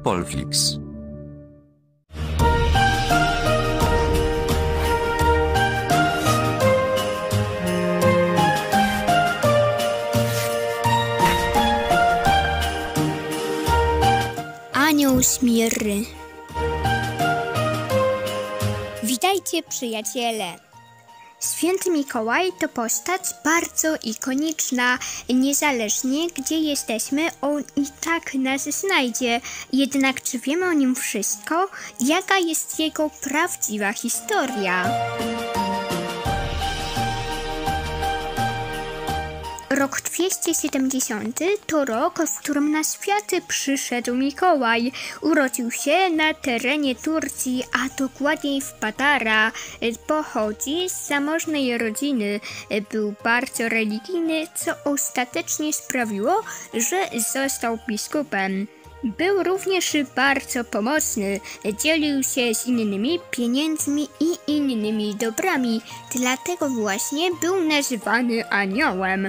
Polflix. Anioł Smirry. Witajcie, przyjaciele! Święty Mikołaj to postać bardzo ikoniczna. Niezależnie gdzie jesteśmy, on i tak nas znajdzie. Jednak czy wiemy o nim wszystko? Jaka jest jego prawdziwa historia? Rok 270 to rok, w którym na świat przyszedł Mikołaj. Urodził się na terenie Turcji, a dokładniej w Patara. Pochodzi z zamożnej rodziny. Był bardzo religijny, co ostatecznie sprawiło, że został biskupem. Był również bardzo pomocny, dzielił się z innymi pieniędzmi i innymi dobrami, dlatego właśnie był nazywany aniołem.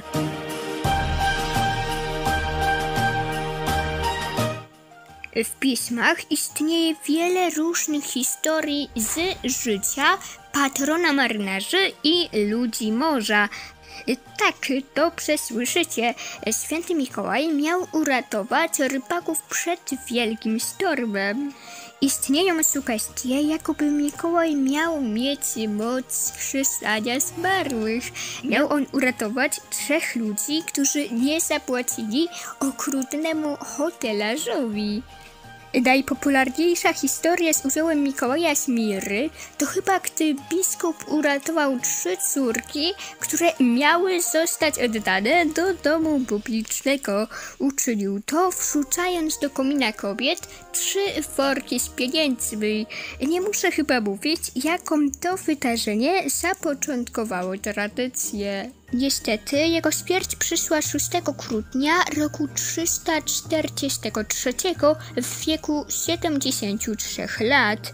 W pismach istnieje wiele różnych historii z życia patrona marynarzy i ludzi morza. Tak, dobrze słyszycie. Święty Mikołaj miał uratować rybaków przed wielkim stormem. Istnieją sugestie, jakoby Mikołaj miał mieć moc wskrzeszania zmarłych. Miał on uratować 3 ludzi, którzy nie zapłacili okrutnemu hotelarzowi. Najpopularniejsza historia z udziałem Mikołaja Smirry to chyba gdy biskup uratował 3 córki, które miały zostać oddane do domu publicznego. Uczynił to wrzucając do komina kobiet 3 worki z pieniędzmi. Nie muszę chyba mówić, jaką to wydarzenie zapoczątkowało tradycję. Niestety jego śmierć przyszła 6 grudnia roku 343 w wieku 73 lat.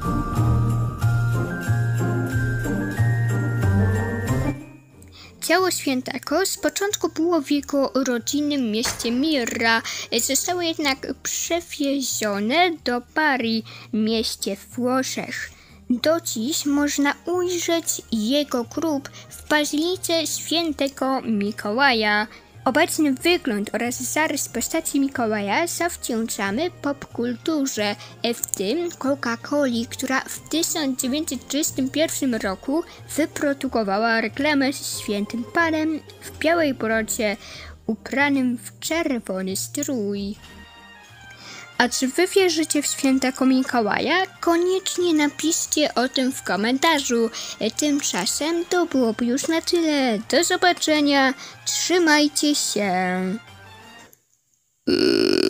Ciało świętego z początku było w jego rodzinnym mieście Mirra, zostało jednak przewiezione do Bari, mieście w Włoszech. Do dziś można ujrzeć jego grób w bazylice świętego Mikołaja. Obecny wygląd oraz zarys postaci Mikołaja zawdzięczamy popkulturze, w tym Coca-Coli, która w 1931 roku wyprodukowała reklamę z świętym panem w białej brodzie, ubranym w czerwony strój. A czy wy wierzycie w świętego Mikołaja? Koniecznie napiszcie o tym w komentarzu. Tymczasem to byłoby już na tyle. Do zobaczenia. Trzymajcie się.